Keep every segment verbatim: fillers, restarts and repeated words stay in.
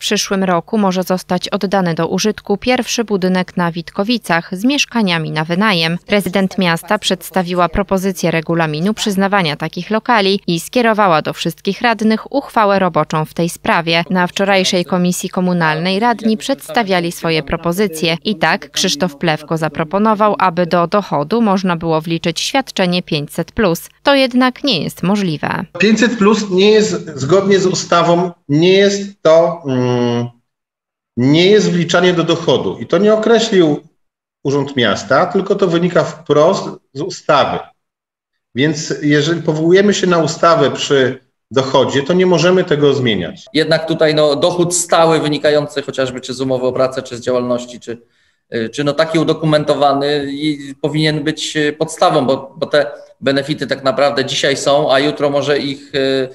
przyszłym roku może zostać oddany do użytku pierwszy budynek na Witkowicach z mieszkaniami na wynajem. Prezydent miasta przedstawiła propozycję regulaminu przyznawania takich lokali i skierowała do wszystkich radnych uchwałę roboczą w tej sprawie. Na wczorajszej komisji komunalnej radni przedstawiali swoje propozycje i tak Krzysztof Plewko zaproponował, aby do dochodu można było wliczyć świadczenie pięćset plus. To jednak nie jest możliwe. pięćset plus nie jest zgodnie z ustawą, nie jest to mm, nie jest wliczanie do dochodu i to nie określił Urząd Miasta, tylko to wynika wprost z ustawy. Więc jeżeli powołujemy się na ustawę przy dochodzie, to nie możemy tego zmieniać. Jednak tutaj no, dochód stały wynikający chociażby czy z umowy o pracę, czy z działalności, czy, czy no taki udokumentowany i powinien być podstawą, bo, bo te benefity tak naprawdę dzisiaj są, a jutro może ich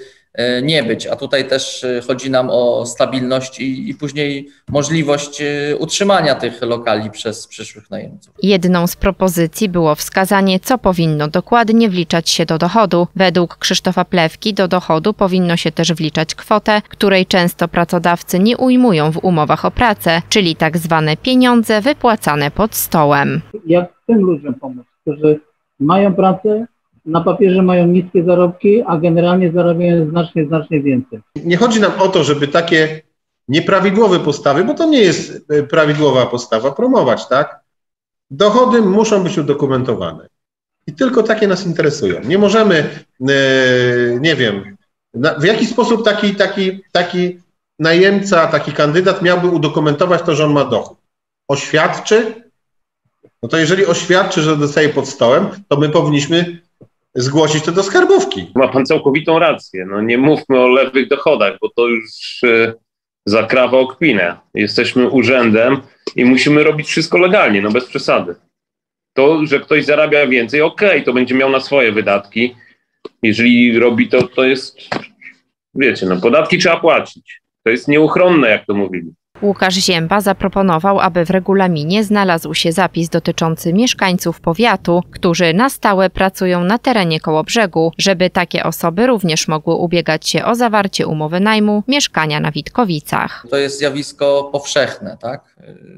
nie być. A tutaj też chodzi nam o stabilność i, i później możliwość utrzymania tych lokali przez przyszłych najemców. Jedną z propozycji było wskazanie, co powinno dokładnie wliczać się do dochodu. Według Krzysztofa Plewki do dochodu powinno się też wliczać kwotę, której często pracodawcy nie ujmują w umowach o pracę, czyli tak zwane pieniądze wypłacane pod stołem. Jak tym ludziom pomóc, którzy mają pracę, na papierze mają niskie zarobki, a generalnie zarabiają znacznie, znacznie więcej. Nie chodzi nam o to, żeby takie nieprawidłowe postawy, bo to nie jest prawidłowa postawa, promować, tak? Dochody muszą być udokumentowane. I tylko takie nas interesują. Nie możemy, e, nie wiem, na, w jaki sposób taki, taki, taki najemca, taki kandydat miałby udokumentować to, że on ma dochód. Oświadczy? No to jeżeli oświadczy, że dostaje pod stołem, to my powinniśmy zgłosić to do skarbówki. Ma pan całkowitą rację. No nie mówmy o lewych dochodach, bo to już y, zakrawa o kpinę. Jesteśmy urzędem i musimy robić wszystko legalnie, no bez przesady. To, że ktoś zarabia więcej, okej, okay, to będzie miał na swoje wydatki. Jeżeli robi to, to jest, wiecie, no podatki trzeba płacić. To jest nieuchronne, jak to mówili. Łukasz Zięba zaproponował, aby w regulaminie znalazł się zapis dotyczący mieszkańców powiatu, którzy na stałe pracują na terenie Kołobrzegu, żeby takie osoby również mogły ubiegać się o zawarcie umowy najmu mieszkania na Witkowicach. To jest zjawisko powszechne, tak?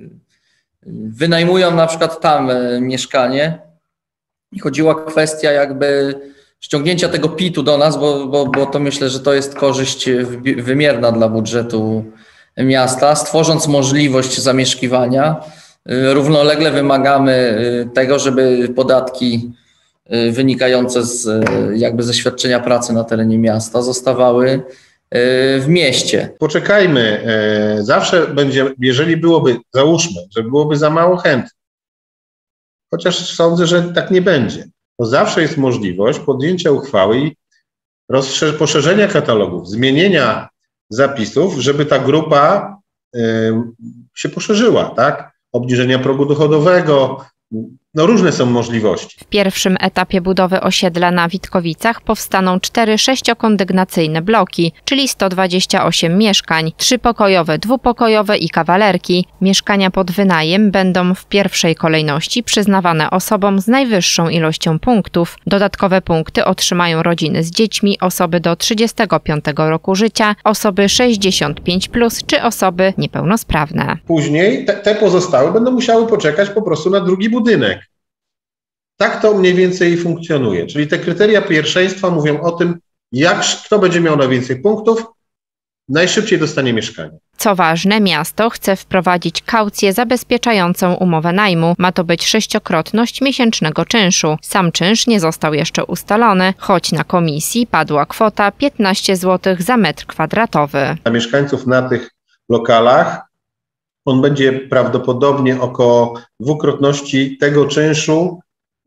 Wynajmują na przykład tam mieszkanie i chodziła kwestia jakby ściągnięcia tego pitu do nas, bo, bo, bo to myślę, że to jest korzyść wymierna dla budżetu miasta, stworząc możliwość zamieszkiwania. Równolegle wymagamy tego, żeby podatki wynikające z, jakby ze świadczenia pracy na terenie miasta zostawały w mieście. Poczekajmy, zawsze będzie, jeżeli byłoby, załóżmy, że byłoby za mało chętnych, chociaż sądzę, że tak nie będzie, to zawsze jest możliwość podjęcia uchwały i poszerzenia katalogów, zmienienia zapisów, żeby ta grupa y, się poszerzyła, tak? Obniżenia progu dochodowego, no różne są możliwości. W pierwszym etapie budowy osiedla na Witkowicach powstaną cztery sześciokondygnacyjne bloki, czyli sto dwadzieścia osiem mieszkań, trzypokojowe, dwupokojowe i kawalerki. Mieszkania pod wynajem będą w pierwszej kolejności przyznawane osobom z najwyższą ilością punktów. Dodatkowe punkty otrzymają rodziny z dziećmi, osoby do trzydziestego piątego roku życia, osoby sześćdziesiąt pięć plus czy osoby niepełnosprawne. Później te, te pozostałe będą musiały poczekać po prostu na drugi budynek. Tak to mniej więcej funkcjonuje. Czyli te kryteria pierwszeństwa mówią o tym, jak kto będzie miał najwięcej punktów, najszybciej dostanie mieszkanie. Co ważne, miasto chce wprowadzić kaucję zabezpieczającą umowę najmu. Ma to być sześciokrotność miesięcznego czynszu. Sam czynsz nie został jeszcze ustalony, choć na komisji padła kwota piętnaście złotych za metr kwadratowy. Dla mieszkańców na tych lokalach on będzie prawdopodobnie około dwukrotności tego czynszu,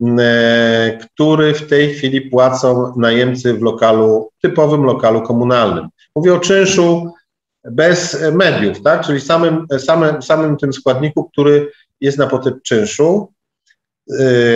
który w tej chwili płacą najemcy w lokalu, typowym lokalu komunalnym. Mówię o czynszu bez mediów, tak? Czyli samym, samym, samym tym składniku, który jest na potem czynszu. Yy,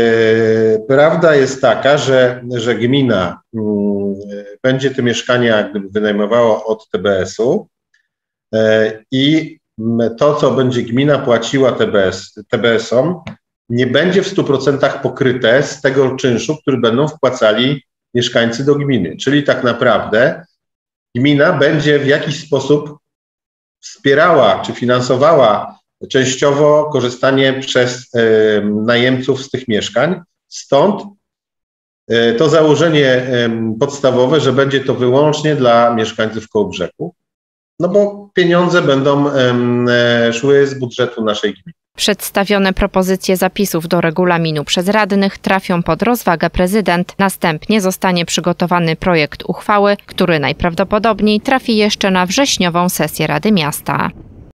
prawda jest taka, że, że gmina yy, będzie te mieszkania jak gdyby wynajmowała od T B S-u yy, i to, co będzie gmina płaciła T B S, T B S-om, nie będzie w stu procentach pokryte z tego czynszu, który będą wpłacali mieszkańcy do gminy. Czyli tak naprawdę gmina będzie w jakiś sposób wspierała czy finansowała częściowo korzystanie przez najemców z tych mieszkań. Stąd to założenie podstawowe, że będzie to wyłącznie dla mieszkańców Kołobrzegu, no bo pieniądze będą szły z budżetu naszej gminy. Przedstawione propozycje zapisów do regulaminu przez radnych trafią pod rozwagę prezydent. Następnie zostanie przygotowany projekt uchwały, który najprawdopodobniej trafi jeszcze na wrześniową sesję Rady Miasta.